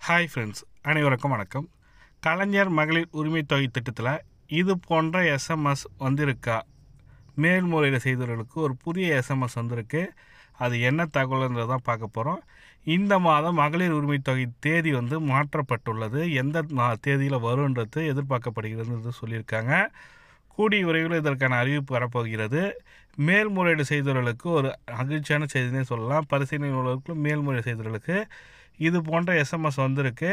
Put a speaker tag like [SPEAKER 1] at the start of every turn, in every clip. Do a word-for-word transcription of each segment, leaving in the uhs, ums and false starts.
[SPEAKER 1] Hi friends, அனைவருக்கும் வணக்கம். கலைஞர் மகளிர் உரிமை தொகை திட்டத்தில் இது போன்ற எஸ்எம்எஸ் வந்திருக்கா? மேல்முறையீடு செய்தவர்களுக்கு ஒரு புதிய எஸ்எம்எஸ் வந்திருக்கு. அது என்ன தகவல்ன்றது தான் பார்க்க போகிறோம். இந்த மாதம் மகளிர் உரிமை தொகை தேதி வந்து மாற்றப்பட்டுள்ளது. எந்த தேதியில் வரும்ன்றது எதிர்பார்க்கப்படுகிறது சொல்லியிருக்காங்க. கூடிய விரைவில் இதற்கான அறிவிப்பு வரப்போகிறது. மேல்முறையீடு செய்தவர்களுக்கு ஒரு மகிழ்ச்சியான செய்தினே சொல்லலாம். பரிசீலனை உள்ளவர்களுக்கும் மேல்முறையீடு செய்தவர்களுக்கு இது போன்ற எஸ்எம்எஸ் வந்திருக்கு.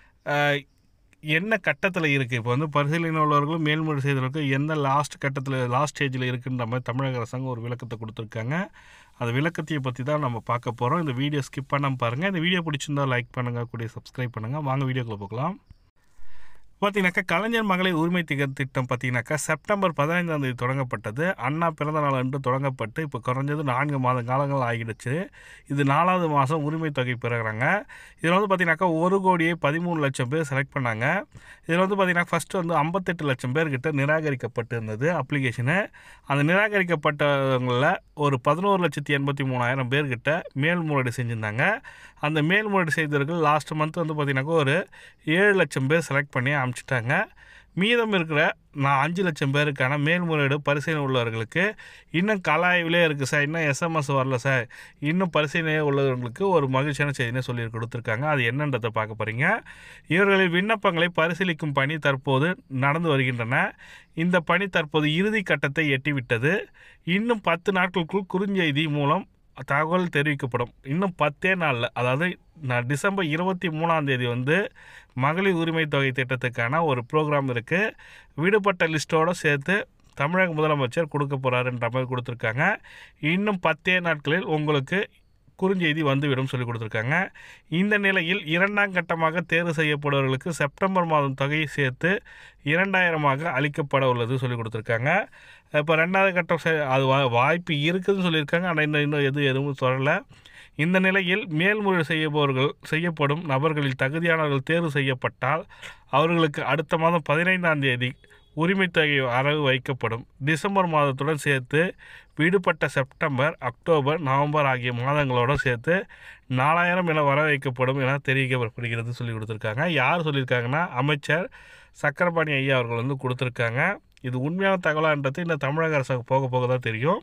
[SPEAKER 1] என்ன கட்டத்தில் இருக்குது? இப்போ வந்து பரிசீலனை உள்ளவர்களும் மேல்முறையீடு செய்தவர்களுக்கும் எந்த லாஸ்ட் கட்டத்தில் லாஸ்ட் ஸ்டேஜில் இருக்குன்ற மாதிரி தமிழக அரசாங்கம் ஒரு விளக்கத்தை கொடுத்துருக்காங்க. அந்த விளக்கத்தையை பற்றி தான் நம்ம பார்க்க போகிறோம். இந்த வீடியோ ஸ்கிப் பண்ணாமல் பாருங்கள். இந்த வீடியோ பிடிச்சிருந்தால் லைக் பண்ணுங்கள், கூட சப்ஸ்கிரைப் பண்ணுங்கள். வாங்க வீடியோக்குள்ளே போகலாம். பார்த்தீங்கன்னாக்கா கலைஞர் மகளிர் உரிமை திட்டம் பார்த்தீங்கன்னாக்கா செப்டம்பர் பதினைந்தாம் தேதி தொடங்கப்பட்டது. அண்ணா பிறந்த நாள் அன்று தொடங்கப்பட்டு இப்போ குறைஞ்சது நான்கு மாத காலங்கள் ஆகிடுச்சு. இது நாலாவது மாதம் உரிமை தொகை பெறுகிறாங்க. இதில் வந்து பார்த்தீங்கன்னாக்கா ஒரு கோடியே பதிமூணு லட்சம் பேர் செலக்ட் பண்ணாங்க. இதில் வந்து பார்த்தீங்கன்னா ஃபஸ்ட்டு வந்து ஐம்பத்தெட்டு லட்சம் பேர்கிட்ட நிராகரிக்கப்பட்டு இருந்தது அப்ளிகேஷனு. அந்த நிராகரிக்கப்பட்டவங்களில் ஒரு பதினோரு லட்சத்தி எண்பத்தி மூணாயிரம் பேர்கிட்ட மேல்முறையீடு செஞ்சுருந்தாங்க. அந்த மேல்முறையீடு செய்தவர்கள் லாஸ்ட் மந்த் வந்து பார்த்திங்கனாக்கா ஒரு ஏழு லட்சம் பேர் செலக்ட் பண்ணி அனுப்பிச்சிட்டாங்க. மீதம் இருக்கிற நான் அஞ்சு லட்சம் பேருக்கான மேல்முறையீடு பரிசீலனை உள்ளவர்களுக்கு இன்னும் கலாய்விலே இருக்குது சார், இன்னும் எஸ்எம்எஸ் வரல சார், இன்னும் பரிசீலனை உள்ளவர்களுக்கு ஒரு மகிழ்ச்சியான செய்தினே சொல்லி கொடுத்துருக்காங்க. அது என்னன்றதை பார்க்க போகிறீங்க. இவர்களின் விண்ணப்பங்களை பரிசீலிக்கும் பணி தற்போது நடந்து வருகின்றன. இந்த பணி தற்போது இறுதி கட்டத்தை எட்டிவிட்டது. இன்னும் பத்து நாட்களுக்குள் குறுஞ்செய்தி மூலம் தகவல் தெரிவிக்கப்படும். இன்னும் பத்தே நாளில், அதாவது நான் டிசம்பர் இருபத்தி மூணாம் தேதி வந்து மகளிர் உரிமை தொகை திட்டத்துக்கான ஒரு ப்ரோக்ராம் இருக்குது. விடுபட்ட லிஸ்ட்டோடு சேர்த்து தமிழக முதலமைச்சர் கொடுக்க போகிறாருன்ற மாதிரி கொடுத்துருக்காங்க. இன்னும் பத்தே நாட்களில் உங்களுக்கு குறுஞ்செய்தி வந்துவிடும் சொல்லி கொடுத்துருக்காங்க. இந்த நிலையில் இரண்டாம் கட்டமாக தேர்வு செய்யப்படுவர்களுக்கு செப்டம்பர் மாதம் தொகையை சேர்த்து இரண்டாயிரமாக அளிக்கப்பட உள்ளது சொல்லி கொடுத்துருக்காங்க. இப்போ ரெண்டாவது கட்டம் அது வாய்ப்பு இருக்குதுன்னு சொல்லியிருக்காங்க. ஆனால் இன்னும் இன்னும் எதுவும் எதுவும் சொல்லலை. இந்த நிலையில் மேல்முறையீடு செய்யப்பவர்கள் செய்யப்படும் நபர்களில் தகுதியானவர்கள் தேர்வு செய்யப்பட்டால் அவர்களுக்கு அடுத்த மாதம் பதினைந்தாம் தேதி உரிமை தொகை வரவு வைக்கப்படும். டிசம்பர் மாதத்துடன் சேர்த்து விடுபட்ட செப்டம்பர், அக்டோபர், நவம்பர் ஆகிய மாதங்களோடு சேர்த்து நாலாயிரம் என வர வைக்கப்படும் என தெரிவிக்கப்படுகிறது சொல்லி கொடுத்துருக்காங்க. யார் சொல்லியிருக்காங்கன்னா அமைச்சர் சக்கரபாணி ஐயா அவர்கள் வந்து கொடுத்துருக்காங்க. இது உண்மையான தகவலான்றது இந்த தமிழக அரசாங்கம் போக போக தான் தெரியும்.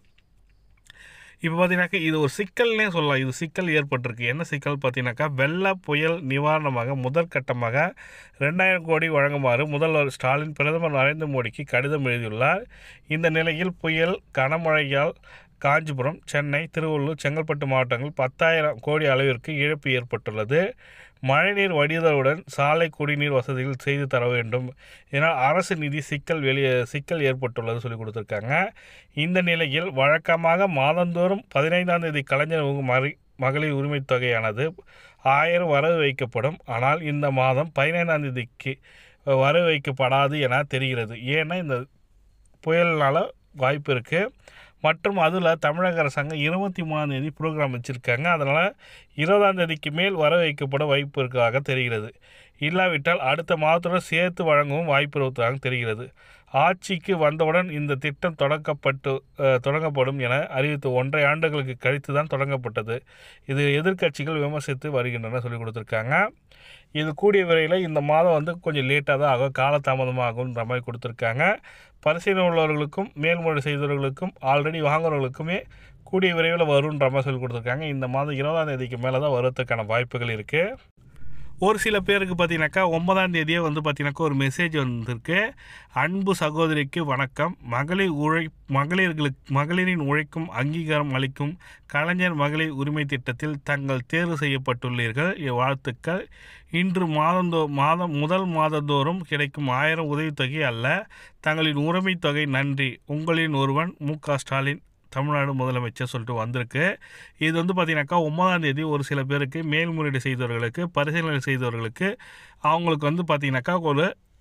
[SPEAKER 1] இப்போ பார்த்தீங்கன்னாக்கா இது ஒரு சிக்கல்னே சொல்லலாம். இது சிக்கல் ஏற்பட்டிருக்கு. என்ன சிக்கல் பார்த்தீங்கன்னாக்கா வெள்ள புயல் நிவாரணமாக முதற்கட்டமாக ரெண்டாயிரம் கோடி வழங்குமாறு முதல்வர் ஸ்டாலின் பிரதமர் நரேந்திர மோடிக்கு கடிதம் எழுதியுள்ளார். இந்த நிலையில் புயல் கனமழையால் காஞ்சிபுரம், சென்னை, திருவள்ளூர், செங்கல்பட்டு மாவட்டங்கள் பத்தாயிரம் கோடி அளவிற்கு இழப்பு ஏற்பட்டுள்ளது. மழைநீர் வடிதலுடன் சாலை குடிநீர் வசதிகள் செய்து தர வேண்டும் என அரசு நிதி சிக்கல் வெளியே சிக்கல் ஏற்பட்டுள்ளது சொல்லி கொடுத்துருக்காங்க. இந்த நிலையில் வழக்கமாக மாதந்தோறும் பதினைந்தாம் தேதி கலைஞர் மரி மகளிர் உரிமை தொகையானது ஆயிரம் வரவு வைக்கப்படும். ஆனால் இந்த மாதம் பதினைந்தாம் தேதிக்கு வரவு வைக்கப்படாது என தெரிகிறது. ஏன்னா இந்த புயல்னால் வாய்ப்பு இருக்குது. மற்றும் அதில் தமிழக அரசாங்கம் இருபத்தி மூணாம் தேதி ப்ரோக்ராம் வச்சுருக்காங்க. அதனால் இருபதாம் தேதிக்கு மேல் வர வைக்கப்பட வாய்ப்பு இருப்பதாக தெரிகிறது. இல்லாவிட்டால் அடுத்த மாதத்துடன் சேர்த்து வழங்கவும் வாய்ப்பு இருப்பதாக தெரிகிறது. ஆட்சிக்கு வந்தவுடன் இந்த திட்டம் தொடங்கப்பட்டு தொடங்கப்படும் என அறிவித்து ஒன்றரை ஆண்டுகளுக்கு கழித்து தான் தொடங்கப்பட்டது. இது எதிர்க்கட்சிகள் விமர்சித்து வருகின்றன சொல்லி கொடுத்துருக்காங்க. இது கூடிய விரைவில் இந்த மாதம் வந்து கொஞ்சம் லேட்டாக தான் ஆகும், காலதாமதமாகும்ன்ற மாதிரி கொடுத்துருக்காங்க. பரிசீலனை உள்ளவர்களுக்கும் மேல்முறையீடு செய்தவர்களுக்கும் ஆல்ரெடி வாங்குறவர்களுக்குமே கூடிய விரைவில் வரும்ன்ற மாதிரி சொல்லி கொடுத்துருக்காங்க. இந்த மாதம் இருபதாம் தேதிக்கு மேலே தான் வருவதற்கான வாய்ப்புகள் இருக்குது. ஒரு சில பேருக்கு பார்த்தீங்கன்னாக்கா ஒன்பதாம் தேதியே வந்து பார்த்தீங்கன்னாக்கா ஒரு மெசேஜ் வந்திருக்கு. அன்பு சகோதரிக்கு வணக்கம். மகளிர் உழை மகளிர்களுக்கு மகளிரின் உழைக்கும் அங்கீகாரம் அளிக்கும் கலைஞர் மகளிர் உரிமை திட்டத்தில் தங்கள் தேர்வு செய்யப்பட்டுள்ளீர்கள். வாழ்த்துக்கள். இன்று மாதந்தோ மாதம் முதல் மாதந்தோறும் கிடைக்கும் ஆயிரம் உதவித்தொகை அல்ல, தங்களின் உரிமை தொகை. நன்றி. உங்களின் ஒருவன் மு க ஸ்டாலின், தமிழ்நாடு முதலமைச்சர் சொல்லிட்டு வந்திருக்கு. இது வந்து பார்த்திங்கனாக்கா ஒன்பதாம் தேதி ஒரு சில பேருக்கு மேல்முறையீடு செய்தவர்களுக்கு பரிசீலனை செய்தவர்களுக்கு அவங்களுக்கு வந்து பார்த்திங்கனாக்கா ஒரு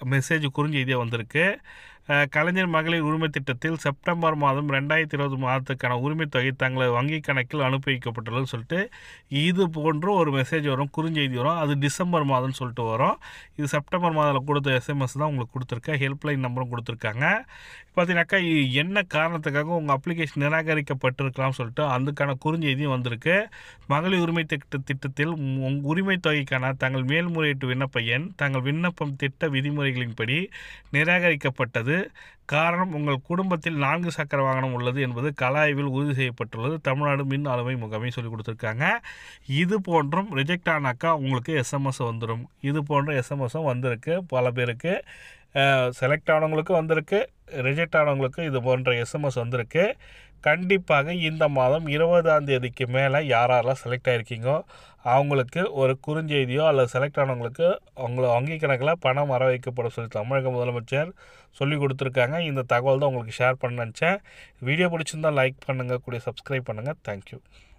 [SPEAKER 1] மெசேஜ் குறுஞ்செய்தியாக வந்திருக்கு. கலைஞர் மகளிர் உரிமை திட்டத்தில் செப்டம்பர் மாதம் ரெண்டாயிரத்தி இருபது மாதத்துக்கான உரிமை தொகை தங்களது வங்கி கணக்கில் அனுப்பி வைக்கப்பட்டுள்ளதுன்னு சொல்லிட்டு இது போன்ற ஒரு மெசேஜ் வரும், குறுஞ்செய்தி வரும். அது டிசம்பர் மாதம்னு சொல்லிட்டு வரும். இது செப்டம்பர் மாதத்தில் கொடுத்த எஸ்எம்எஸ் தான் உங்களுக்கு கொடுத்துருக்கேன். ஹெல்ப்லைன் நம்பரும் கொடுத்துருக்காங்க. பார்த்தீங்கன்னாக்கா என்ன காரணத்துக்காக உங்கள் அப்ளிகேஷன் நிராகரிக்கப்பட்டிருக்கலாம்னு சொல்லிட்டு அதுக்கான குறுஞ்செய்தியும் வந்திருக்கு. மகளிர் உரிமை திட்ட திட்டத்தில் உரிமை தொகைக்கான தங்கள் மேல்முறையீட்டு விண்ணப்ப எண் தங்கள் விண்ணப்பம் திட்ட விதிமுறைகளின்படி நிராகரிக்கப்பட்டது. காரணம், உங்கள் குடும்பத்தில் நான்கு சக்கர வாகனம் உள்ளது என்பது கள ஆய்வில் உறுதி செய்யப்பட்டுள்ளது. தமிழ்நாடு மின் ஆளுமை முகமை சொல்லி கொடுத்துருக்காங்க. இது போன்றும் ரிஜெக்ட் ஆனாக்கா உங்களுக்கு எஸ்எம்எஸ் வந்துடும். இது போன்ற எஸ்எம்எஸும் வந்திருக்கு. பல பேருக்கு செலக்ட் ஆனவங்களுக்கு வந்திருக்கு, ரிஜெக்ட் ஆனவங்களுக்கு இது போன்ற எஸ்எம்எஸ் வந்திருக்கு. கண்டிப்பாக இந்த மாதம் இருபதாம் தேதிக்கு மேலே யாரெல்லாம் செலக்ட் ஆகிருக்கீங்கோ அவங்களுக்கு ஒரு குறுஞ்செய்தியோ அல்லது செலக்ட் ஆனவங்களுக்கு அவங்கள வங்கி கணக்கில் பணம் வர வைக்கப்படும் சொல்லி தமிழக முதலமைச்சர் சொல்லி கொடுத்துருக்காங்க. இந்த தகவல் தான் உங்களுக்கு ஷேர் பண்ண நினச்சேன். வீடியோ பிடிச்சிருந்தால் லைக் பண்ணுங்கள், கூட சப்ஸ்கிரைப் பண்ணுங்கள். தேங்க்யூ.